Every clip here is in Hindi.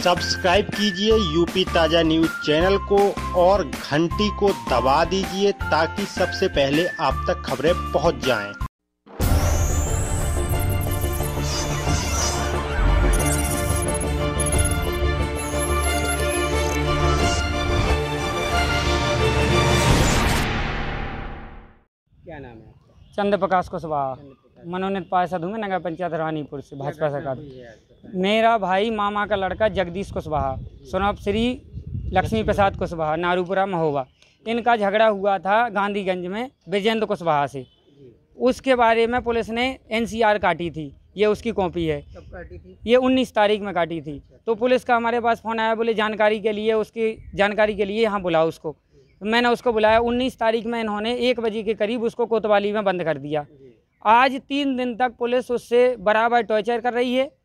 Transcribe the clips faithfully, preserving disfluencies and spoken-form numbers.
सब्सक्राइब कीजिए यूपी ताज़ा न्यूज़ चैनल को और घंटी को दबा दीजिए ताकि सबसे पहले आप तक खबरें पहुंच जाएं। क्या नाम है आपका? चंद्र प्रकाश कुशवाहा, मनोनीत पार्षद हूँ मैं नगर पंचायत रानीपुर से भाजपा सरकार। मेरा भाई मामा का लड़का जगदीश कुशवाहा, सुनब श्री लक्ष्मी प्रसाद कुशवाहा, नारूपुरा महोबा, इनका झगड़ा हुआ था गांधीगंज में विजेंद्र कुशवाहा से। उसके बारे में पुलिस ने एनसीआर काटी थी, ये उसकी कॉपी है। कब काटी थी? ये उन्नीस तारीख में काटी थी। तो पुलिस का हमारे पास फ़ोन आया, बोले जानकारी के लिए, उसकी जानकारी के लिए यहाँ बुलाओ उसको। मैंने उसको बुलाया। उन्नीस तारीख में इन्होंने एक बजे के करीब उसको कोतवाली में बंद कर दिया। आज तीन दिन तक पुलिस उससे बराबर टॉर्चर कर रही है,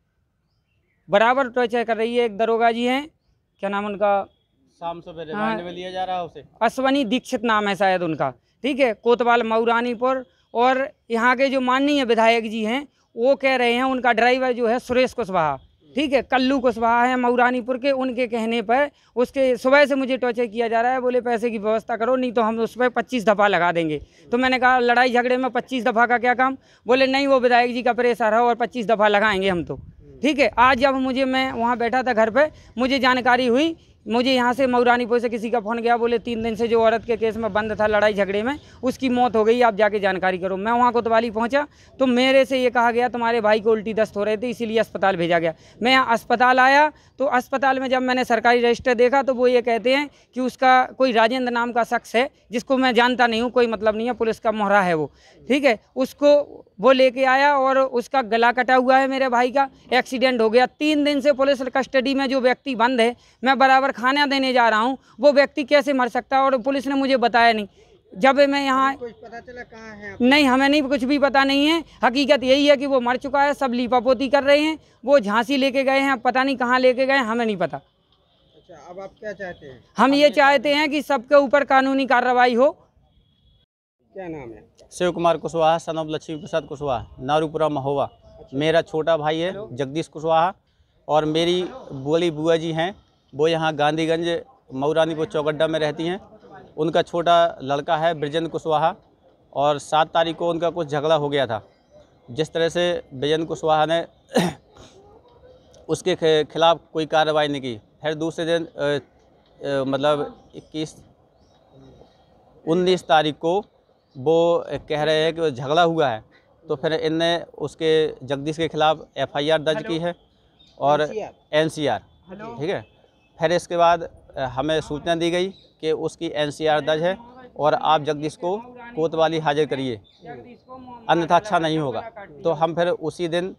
बराबर टॉर्चर कर रही है। एक दरोगा जी हैं, क्या नाम उनका, शाम सुबह रिमांड में लिया जा रहा है उसे। अश्वनी दीक्षित नाम है शायद उनका, ठीक है, कोतवाल मऊरानीपुर। और यहाँ के जो माननीय विधायक जी हैं वो कह रहे हैं उनका ड्राइवर जो है सुरेश कुशवाहा, ठीक है, कल्लू कुशवाहा है मऊरानीपुर के, उनके कहने पर उसके सुबह से मुझे टॉर्चर किया जा रहा है। बोले पैसे की व्यवस्था करो नहीं तो हम उस पर पच्चीस दफ़ा लगा देंगे। तो मैंने कहा लड़ाई झगड़े में पच्चीस दफ़ा का क्या काम। बोले नहीं, वो विधायक जी का प्रेशर है और पच्चीस दफ़ा लगाएंगे हम तो, ठीक है। आज जब मुझे, मैं वहाँ बैठा था घर पे, मुझे जानकारी हुई, मुझे यहाँ से मऊरानीपुर से किसी का फ़ोन गया, बोले तीन दिन से जो औरत के केस में बंद था लड़ाई झगड़े में, उसकी मौत हो गई, आप जाके जानकारी करो। मैं वहाँ कोतवाली पहुँचा तो मेरे से ये कहा गया तुम्हारे भाई को उल्टी दस्त हो रहे थे इसीलिए अस्पताल भेजा गया। मैं यहाँ अस्पताल आया तो अस्पताल में जब मैंने सरकारी रजिस्टर देखा तो वो ये कहते हैं कि उसका कोई राजेंद्र नाम का शख्स है जिसको मैं जानता नहीं हूँ, कोई मतलब नहीं है, पुलिस का मोहरा है वो, ठीक है, उसको वो लेके आया और उसका गला कटा हुआ है। मेरे भाई का एक्सीडेंट हो गया। तीन दिन से पुलिस कस्टडी में जो व्यक्ति बंद है, मैं बराबर खाना देने जा रहा हूँ, वो व्यक्ति कैसे मर सकता है और पुलिस ने मुझे बताया नहीं। जब मैं यहाँ, कुछ पता चला कहाँ है आप? नहीं, हमें नहीं, कुछ भी पता नहीं है। हकीकत यही है कि वो मर चुका है, सब लीपापोती कर रहे हैं। वो झांसी लेके गए हैं, पता नहीं कहाँ लेके गए, हमें नहीं पता। अच्छा, अब आप क्या चाहते हैं? हम ये चाहते हैं कि सबके ऊपर कानूनी कार्रवाई हो। क्या नाम है? Shiv Kumar Kushwaha, son of Lakshmi Prasad Kushwaha, Narupura Mahoba. मेरा छोटा भाई है जगदीश कुशवाहा और मेरी बड़ी बुआ जी हैं, वो यहाँ गांधीगंज मऊरानीपुर चौगड्डा में रहती हैं। उनका छोटा लड़का है ब्रिजेंद्र कुशवाहा और सात तारीख को उनका कुछ झगड़ा हो गया था। जिस तरह से ब्रिजेंद्र कुशवाहा ने उसके खिलाफ कोई कार्रवाई नहीं की, फिर दूसरे दिन आ, आ, मतलब इक्कीस उन्नीस तारीख को वो कह रहे हैं कि वो झगड़ा हुआ है, तो फिर इनने उसके जगदीश के खिलाफ एफआईआर दर्ज की है और एनसीआर, ठीक है। फिर इसके बाद हमें सूचना दी गई कि उसकी एनसीआर दर्ज है और आप जगदीश को कोतवाली हाजिर करिए, अन्यथा अच्छा नहीं होगा। तो हम फिर उसी दिन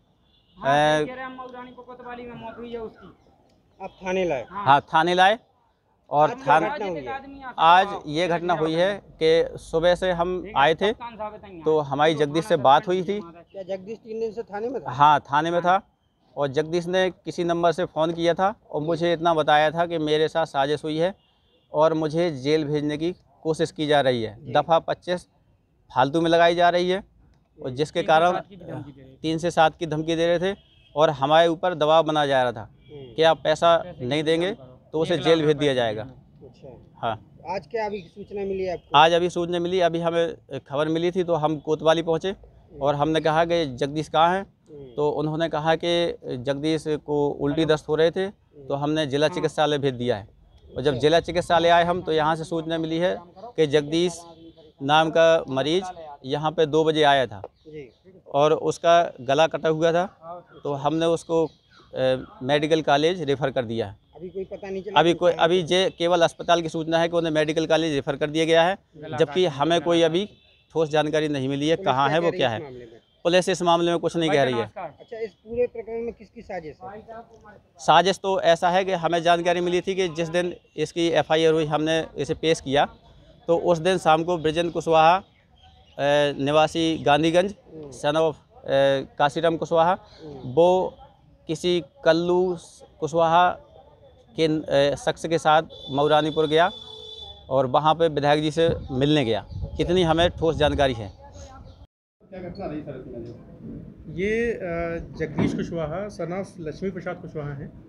आप थाने लाए? हाँ, थाने लाए। और थाने आज ये घटना हुई है कि सुबह से हम आए थे तो हमारी जगदीश से बात हुई थी। क्या जगदीश तीन दिन से थाने में था? हाँ, थाने में था और जगदीश ने किसी नंबर से फ़ोन किया था और मुझे इतना बताया था कि मेरे साथ साजिश हुई है और मुझे जेल भेजने की कोशिश की जा रही है। दफ़ा पच्चीस फालतू में लगाई जा रही है और जिसके कारण तीन से सात की धमकी दे रहे थे और हमारे ऊपर दबाव बनाया जा रहा था कि आप पैसा नहीं देंगे तो उसे जेल भेज दिया जाएगा। अच्छा, हाँ। आज क्या अभी सूचना मिली आपको? आज अभी सूचना मिली, अभी हमें खबर मिली थी तो हम कोतवाली पहुँचे और हमने कहा कि जगदीश कहाँ हैं, तो उन्होंने कहा कि जगदीश को उल्टी दस्त हो रहे थे तो हमने जिला चिकित्सालय भेज दिया है। और जब जिला चिकित्सालय आए हम तो यहाँ से सूचना मिली है कि जगदीश नाम का मरीज यहाँ पे दो बजे आया था और उसका गला कटा हुआ था, तो हमने उसको मेडिकल कॉलेज रेफ़र कर दिया है। अभी कोई पता नहीं चला? अभी कोई अभी जे केवल अस्पताल की सूचना है कि उन्हें मेडिकल कॉलेज रेफ़र कर दिया गया है, जबकि हमें कोई अभी ठोस जानकारी नहीं मिली है कहाँ है वो, क्या है। पुलिस इस मामले में कुछ नहीं कह रही है। अच्छा, इस पूरे प्रकरण में किसकी साजिश है? साजिश तो ऐसा है कि हमें जानकारी मिली थी कि जिस दिन इसकी एफआईआर हुई, हमने इसे पेश किया, तो उस दिन शाम को ब्रिजेंद्र कुशवाहा निवासी गांधीगंज, सन ऑफ काशीराम कुशवाहा, वो किसी कल्लू कुशवाहा के शख्स के साथ मऊरानीपुर गया और वहाँ पे विधायक जी से मिलने गया। कितनी हमें ठोस जानकारी है। क्या घटना रही सर? ये जगदीश कुशवाहा सन ऑफ लक्ष्मी प्रसाद कुशवाहा हैं।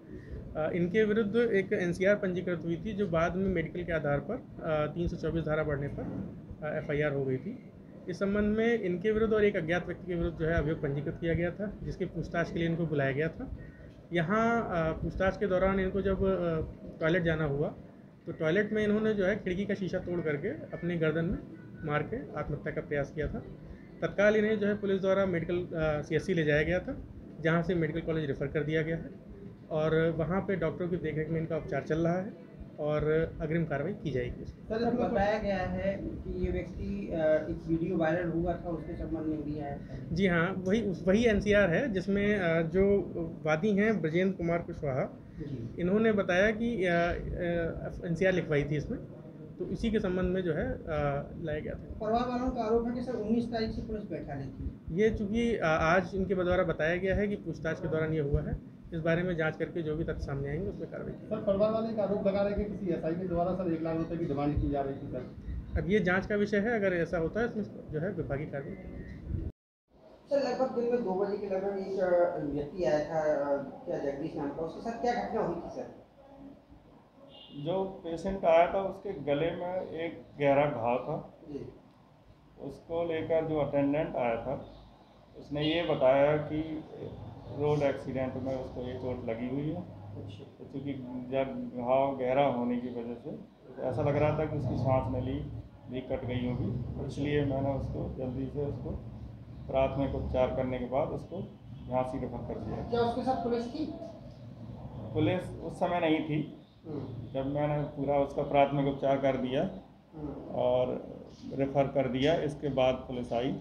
अ, इनके विरुद्ध एक एनसीआर पंजीकृत हुई थी, जो बाद में मेडिकल के आधार पर तीन सौ चौबीस धारा बढ़ने पर एफआईआर हो गई थी। इस संबंध में इनके विरुद्ध और एक अज्ञात व्यक्ति के विरुद्ध जो है अभियोग पंजीकृत किया गया था, जिसके पूछताछ के लिए इनको बुलाया गया था। यहाँ अ, पूछताछ के दौरान इनको जब टॉयलेट जाना हुआ तो टॉयलेट में इन्होंने जो है खिड़की का शीशा तोड़ करके अपनी गर्दन में मार के आत्महत्या का प्रयास किया था। तत्काल इन्हें जो है पुलिस द्वारा मेडिकल सीएससी ले जाया गया था, जहाँ से मेडिकल कॉलेज रेफ़र कर दिया गया है और वहाँ पे डॉक्टरों की देखरेख में इनका उपचार चल रहा है और अग्रिम कार्रवाई की जाएगी। सर, बताया गया है कि ये व्यक्ति एक वीडियो वायरल हुआ था, उसके संबंध में भी आया था। जी हाँ, वही वही एनसीआर है जिसमें अ, जो वादी हैं ब्रजेंद्र कुमार कुशवाहा, इन्होंने बताया कि एनसीआर लिखवाई थी इसमें, तो इसी के संबंध में जो है अ, लाया गया था। परिवार वालों का आरोप है कि सर उन्नीस तारीख से पुलिस बैठा रही थी। ये चूँकि आज इनके द्वारा बताया गया है कि पूछताछ के दौरान ये हुआ है, इस बारे में जांच करके जो भी तथ्य सामने आएंगे उसमें कार्रवाई की। सर, परिवार वाले का आरोप लगा रहे हैं कि किसी एसआई के द्वारा सर एक लाख रुपए की डिमांड की जा रही थी सर। अब ये जांच का विषय है, अगर ऐसा होता है इसमें जो है विभागीय कार्रवाई। सर, लगभग दिन में दो बजे के लगभग एक व्यक्ति आया था, क्या जगदीश नाम का, उसके साथ क्या घटना हुई थी सर? जो पेशेंट आया था उसके गले में एक गहरा घाव था। उसको लेकर जो अटेंडेंट आया था उसने ये बताया कि रोड एक्सीडेंट में उसको ये चोट लगी हुई है। तो चूँकि जब घाव गहरा होने की वजह से तो ऐसा लग रहा था कि उसकी सांस नली भी कट गई होगी, इसलिए मैंने उसको जल्दी से उसको प्राथमिक उपचार करने के बाद उसको झांसी रेफर कर दिया। क्या उसके साथ पुलिस थी? पुलिस उस समय नहीं थी जब मैंने पूरा उसका प्राथमिक उपचार कर दिया और रेफर कर दिया, इसके बाद पुलिस आई।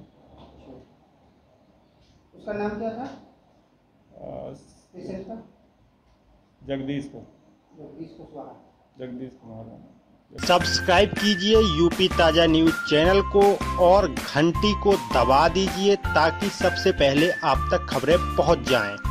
उसका नाम क्या था पेशेंट का? जगदीश को जगदीश कुशवाहा। जगदीश कुमार। सब्सक्राइब कीजिए यूपी ताज़ा न्यूज़ चैनल को और घंटी को दबा दीजिए ताकि सबसे पहले आप तक खबरें पहुंच जाएं।